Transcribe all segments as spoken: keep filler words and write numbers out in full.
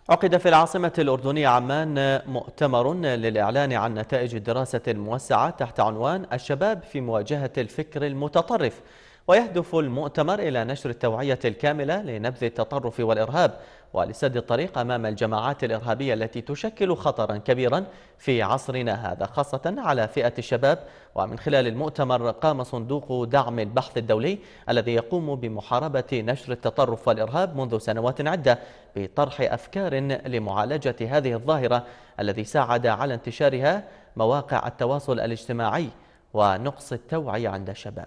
عقد في العاصمة الأردنية عمان مؤتمر للإعلان عن نتائج دراسة موسعة تحت عنوان الشباب في مواجهة الفكر المتطرف. ويهدف المؤتمر إلى نشر التوعية الكاملة لنبذ التطرف والإرهاب ولسد الطريق أمام الجماعات الإرهابية التي تشكل خطرا كبيرا في عصرنا هذا، خاصة على فئة الشباب. ومن خلال المؤتمر قام صندوق دعم البحث الدولي الذي يقوم بمحاربة نشر التطرف والإرهاب منذ سنوات عدة بطرح أفكار لمعالجة هذه الظاهرة، الذي ساعد على انتشارها مواقع التواصل الاجتماعي ونقص التوعية عند الشباب.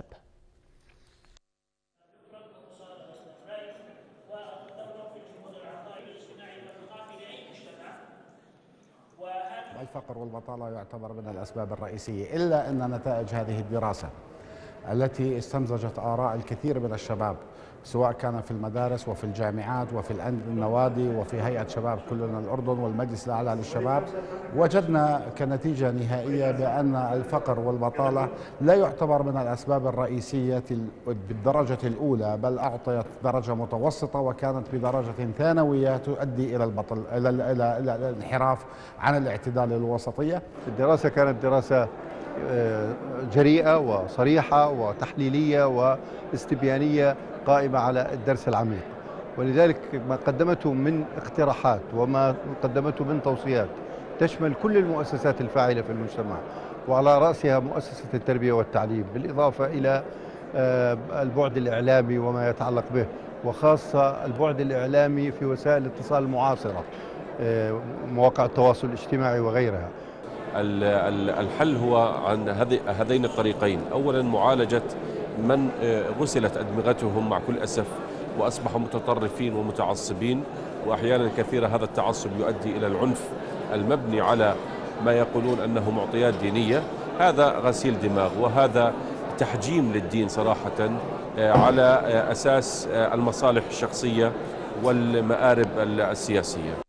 الفقر والبطالة يعتبر من الأسباب الرئيسية، إلا أن نتائج هذه الدراسة التي استمزجت آراء الكثير من الشباب، سواء كان في المدارس وفي الجامعات وفي النوادي وفي هيئة شباب كلنا الأردن والمجلس الأعلى للشباب، وجدنا كنتيجة نهائية بأن الفقر والبطالة لا يعتبر من الأسباب الرئيسية بالدرجة الأولى، بل أعطيت درجة متوسطة وكانت بدرجة ثانوية تؤدي إلى البطل إلى إلى إلى الانحراف عن الاعتدال الوسطية. الدراسة كانت دراسة جريئة وصريحة وتحليلية واستبيانية قائمة على الدرس العميق، ولذلك ما قدمته من اقتراحات وما قدمته من توصيات تشمل كل المؤسسات الفاعلة في المجتمع، وعلى رأسها مؤسسة التربية والتعليم، بالإضافة إلى البعد الإعلامي وما يتعلق به، وخاصة البعد الإعلامي في وسائل الاتصال المعاصرة، مواقع التواصل الاجتماعي وغيرها. الحل هو عن هذين الطريقين: أولا معالجة من غسلت أدمغتهم مع كل أسف وأصبحوا متطرفين ومتعصبين، وأحيانا كثيرة هذا التعصب يؤدي إلى العنف المبني على ما يقولون أنه معطيات دينية. هذا غسيل دماغ، وهذا تحجيم للدين صراحة على أساس المصالح الشخصية والمآرب السياسية.